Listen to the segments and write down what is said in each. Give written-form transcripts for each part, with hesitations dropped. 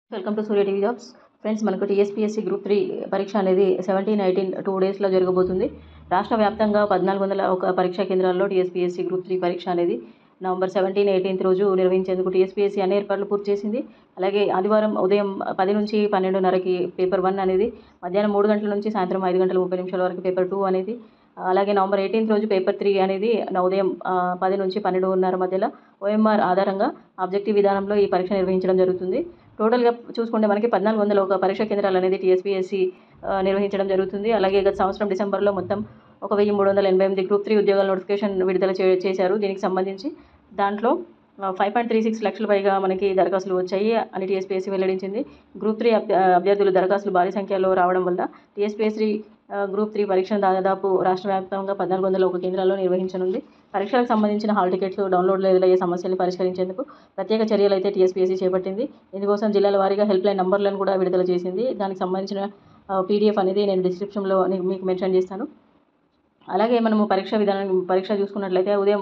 Welcome to Surya TV jobs. Friends, మనకు TSPSC group 3 పరీక్ష అనేది 17, 18 2 డేస్లో జరగబోతుంది. రాష్ట్ర వ్యాప్తంగా 1401 పరీక్షా కేంద్రాల్లో టీఎస్పీఎస్సీ గ్రూప్ 3 పరీక్ష అనేది నవంబర్ 17, 18 రోజు నిర్వహించేందుకు టీఎస్పీఎస్సీ అన్ని ఏర్పాట్లు పూర్తి చేసింది. అలాగే ఆదివారం ఉదయం 10 నుంచి 12:30కి పేపర్ 1 అనేది, మధ్యాహ్నం 3 గంటల నుంచి సాయంత్రం 5 గంటల 30 నిమిషాల వరకు పేపర్ 2 అనేది, అలాగే నవంబర్ 18 రోజు పేపర్ 3 అనేది ఉదయం 10 నుంచి 12:30 మధ్యలో ఓఎంఆర్ ఆధారంగా ఆబ్జెక్టివ్ విధానంలో ఈ పరీక్ష నిర్వహించడం జరుగుతుంది. టోటల్గా చూసుకుంటే మనకి 1401 పరీక్షా కేంద్రాలు అనేది టీఎస్పీఎస్సీ నిర్వహించడం జరుగుతుంది. అలాగే గత సంవత్సరం డిసెంబర్లో మొత్తం 1388 గ్రూప్ 3 ఉద్యోగాల నోటిఫికేషన్ విడుదల చేశారు. దీనికి సంబంధించి దాంట్లో 5.36 లక్షల పైగా మనకి దరఖాస్తులు వచ్చాయి అని టీఎస్పీఎస్సీ వెల్లడించింది. గ్రూప్ 3 అభ్యర్థులు దరఖాస్తులు భారీ సంఖ్యలో రావడం వల్ల టీఎస్పీఎస్సీ గ్రూప్ 3 పరీక్షను దాదాపు రాష్ట్ర వ్యాప్తంగా 1401 కేంద్రాల్లో నిర్వహించనుంది. పరీక్షలకు సంబంధించిన హాల్ టికెట్స్ డౌన్లోడ్లో ఎదురయ్యే సమస్యలను పరిష్కరించేందుకు ప్రత్యేక చర్యలు అయితే టీఎస్పీఎస్సీ చేపట్టింది. ఇందుకోసం జిల్లాల వారీగా హెల్ప్ లైన్ నంబర్లను కూడా విడుదల చేసింది. దానికి సంబంధించిన పీడిఎఫ్ అనేది నేను డిస్క్రిప్షన్లో మీకు మెన్షన్ చేస్తాను. అలాగే మనము పరీక్ష చూసుకున్నట్లయితే ఉదయం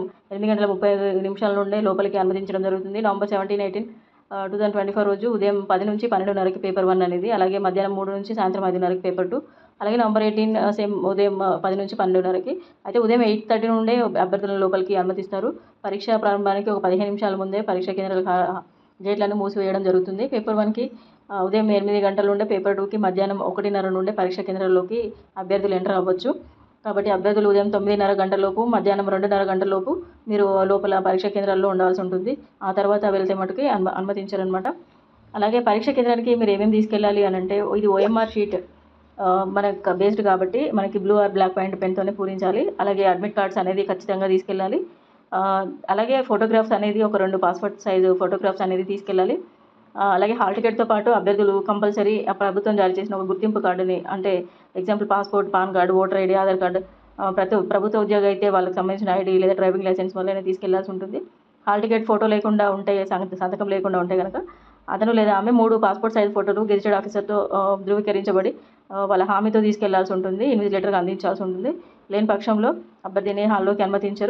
8:35 నుండే లోపలికి అనుమతించడం జరుగుతుంది. నవంబర్ 17, 18 2024 రోజు ఉదయం 10 నుంచి 12:30కి పేపర్ 1 అనేది, అలాగే మధ్యాహ్నం 3 నుంచి సాయంత్రం 5:30కి పేపర్ 2, అలాగే నవంబర్ 18 సేమ్ ఉదయం 10 నుంచి 12:30కి. అయితే ఉదయం 8:30 నుండే అభ్యర్థులను లోపలికి అనుమతిస్తారు. పరీక్ష ప్రారంభానికి ఒక 15 నిమిషాల ముందే పరీక్షా కేంద్రాల గేట్లను మూసివేయడం జరుగుతుంది. పేపర్ 1కి ఉదయం 8 గంటల నుండే, పేపర్ 2కి మధ్యాహ్నం 1:30 నుండే పరీక్షా కేంద్రాల్లోకి అభ్యర్థులు ఎంటర్ అవ్వచ్చు. కాబట్టి అభ్యర్థులు ఉదయం 9:30 గంటలలోపు, మధ్యాహ్నం 2:30 గంటలలోపు మీరు లోపల పరీక్షా కేంద్రాల్లో ఉండాల్సి ఉంటుంది. ఆ తర్వాత వెళ్తే మటుకి అనుమతించారనమాట. అలాగే పరీక్షా కేంద్రానికి మీరు ఏమేమి తీసుకెళ్ళాలి అని అంటే, ఇది ఓఎంఆర్ షీట్ మనకు బేస్డ్ కాబట్టి మనకి బ్లూ ఆర్ బ్లాక్ పాయింట్ పెన్తోనే పూరించాలి. అలాగే అడ్మిట్ కార్డ్స్ అనేది ఖచ్చితంగా తీసుకెళ్ళాలి. అలాగే ఫోటోగ్రాఫ్స్ అనేది ఒక 2 పాస్పోర్ట్ సైజు ఫోటోగ్రాఫ్స్ అనేది తీసుకెళ్ళాలి. అలాగే హాల్ టికెట్తో పాటు అభ్యర్థులు కంపల్సరీ ప్రభుత్వం జారీ చేసిన ఒక గుర్తింపు కార్డుని, అంటే example passport, pan card, voter ID, Aadhaar card, ప్రభుత్వ ఉద్యోగి అయితే వాళ్ళకి సంబంధించిన ఐడి లేదా డ్రైవింగ్ లైసెన్స్ వల్లనే తీసుకెళ్లాల్సి ఉంటుంది. హాల్ టికెట్ ఫోటో లేకుండా ఉంటే, సంతకం లేకుండా ఉంటే కనుక అతను లేదా ఆమె 3 పాస్పోర్ట్ సైజ్ ఫోటోలు గెజిటెడ్ ఆఫీసర్తో ధృవీకరించబడి వాళ్ళ హామీతో తీసుకెళ్లాల్సి ఉంటుంది. ఇన్విజిలేటర్గా అందించాల్సి ఉంటుంది. లేని పక్షంలో అభ్యర్థిని హాల్లోకి అనుమతించరు.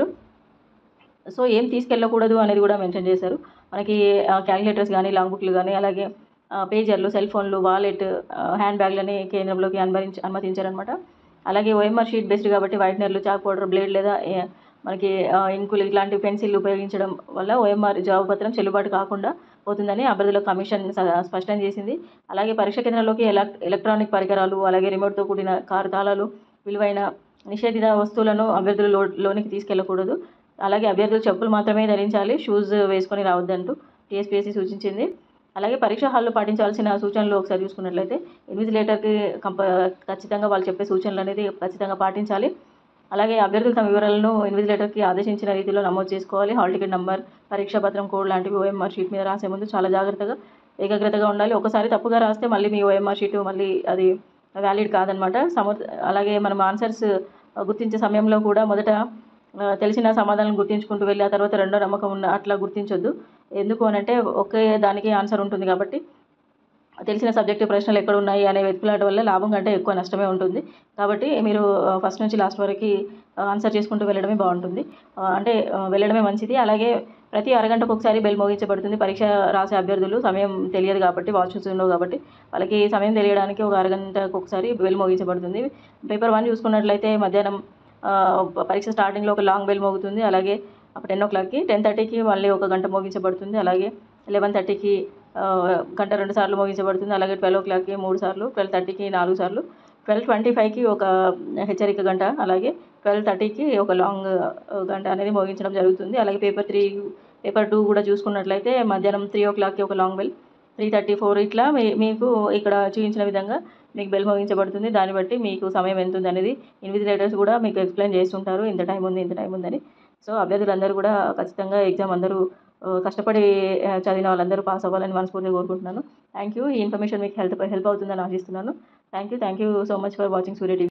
సో ఏం తీసుకెళ్ళకూడదు అనేది కూడా మెన్షన్ చేశారు. మనకి క్యాలిక్యులేటర్స్ కానీ, లాంగ్ బుక్లు కానీ, అలాగే పేజర్లు, సెల్ ఫోన్లు, వాలెట్, హ్యాండ్ బ్యాగ్లని కేంద్రంలోకి అనుమతించారనమాట. అలాగే ఓఎంఆర్ షీట్ బేస్డ్ కాబట్టి వైట్నర్లు, చాక్ పౌడర్, బ్లేడ్ లేదా మనకి ఇంకులు ఇట్లాంటి పెన్సిల్ ఉపయోగించడం వల్ల ఓఎంఆర్ జవాబుపత్రం చెల్లుబాటు కాకుండా పోతుందని అభ్యర్థుల కమిషన్ స్పష్టం చేసింది. అలాగే పరీక్ష కేంద్రాల్లోకి ఎలక్ట్రానిక్ పరికరాలు, అలాగే రిమోట్తో కూడిన కారు తాళాలు, విలువైన నిషేధిత వస్తువులను అభ్యర్థులు లోనికి తీసుకెళ్లకూడదు. అలాగే అభ్యర్థులు చెప్పులు మాత్రమే ధరించాలి, షూస్ వేసుకొని రావద్దంటూ టీఎస్పీఎస్సీ సూచించింది. అలాగే పరీక్ష హాల్లో పాటించాల్సిన సూచనలు ఒకసారి చూసుకున్నట్లయితే, ఇన్విజిలేటర్కి ఖచ్చితంగా వాళ్ళు చెప్పే సూచనలు అనేది ఖచ్చితంగా పాటించాలి. అలాగే అభ్యర్థులు తమ వివరాలను ఇన్విజిలేటర్కి ఆదేశించిన రీతిలో నమోదు చేసుకోవాలి. హాల్ టికెట్ నంబర్, పరీక్షా పత్రం కోడ్ లాంటివి ఓఎంఆర్ షీట్ మీద రాసే ముందు చాలా ఏకాగ్రతగా ఉండాలి. ఒకసారి తప్పుగా రాస్తే మళ్ళీ మీ ఓఎంఆర్ షీట్ మళ్ళీ అది వ్యాలిడ్ కాదనమాట. అలాగే మనం ఆన్సర్స్ గుర్తించే సమయంలో కూడా మొదట తెలిసిన సమాధానం గుర్తించుకుంటూ వెళ్ళి ఆ తర్వాత రెండో నమ్మకం ఉన్న అట్లా గుర్తించొద్దు. ఎందుకు అనంటే ఒకే దానికి ఆన్సర్ ఉంటుంది కాబట్టి తెలిసిన సబ్జెక్టు ప్రశ్నలు ఎక్కడ ఉన్నాయి అనే వెతుకులాట వల్ల లాభం కంటే ఎక్కువ నష్టమే ఉంటుంది. కాబట్టి మీరు ఫస్ట్ నుంచి లాస్ట్ వరకు ఆన్సర్ చేసుకుంటూ వెళ్ళడమే బాగుంటుంది, అంటే వెళ్ళడమే మంచిది. అలాగే ప్రతి అరగంటకు ఒకసారి బెల్ మోగించబడుతుంది. పరీక్ష రాసే అభ్యర్థులు సమయం తెలియదు కాబట్టి, వాచెస్ ఉండవు కాబట్టి వాళ్ళకి సమయం తెలియడానికి ఒక అరగంటకు ఒకసారి బెల్ మోగించబడుతుంది. పేపర్ 1 చూసుకున్నట్లయితే మధ్యాహ్నం పరీక్ష స్టార్టింగ్లో ఒక లాంగ్ బెల్ మోగుతుంది. అలాగే 10 o'clockకి, 10:30కి మళ్ళీ ఒక గంట మోగించబడుతుంది. అలాగే 11:30కి గంట 2 సార్లు మోగించబడుతుంది. అలాగే 12 o'clockకి 3 సార్లు, 12:30కి 4 సార్లు, 12:25కి ఒక హెచ్చరిక గంట, అలాగే 12:30కి ఒక లాంగ్ గంట అనేది మోగించడం జరుగుతుంది. అలాగే పేపర్ 2 కూడా చూసుకున్నట్లయితే మధ్యాహ్నం 3 o'clockకి ఒక లాంగ్ బెల్, 3:34 ఇట్లా మీకు ఇక్కడ చూపించిన విధంగా మీకు బెల్ మోగించబడుతుంది. దాన్ని బట్టి మీకు సమయం ఎంత ఉంది అనేది ఇన్విజిలేటర్స్ కూడా మీకు ఎక్స్ప్లెయిన్ చేస్తుంటారు, ఇంత టైం ఉందని. సో అభ్యర్థులందరూ కూడా ఖచ్చితంగా ఎగ్జామ్ అందరూ కష్టపడి చదివిన వాళ్ళందరూ పాస్ అవ్వాలని మనస్ఫూర్తిగా కోరుకుంటున్నాను. Thank you. ఈ ఇన్ఫర్మేషన్ మీకు హెల్ప్ అవుతుందని ఆశిస్తున్నాను. Thank you so much for watching Surya TV.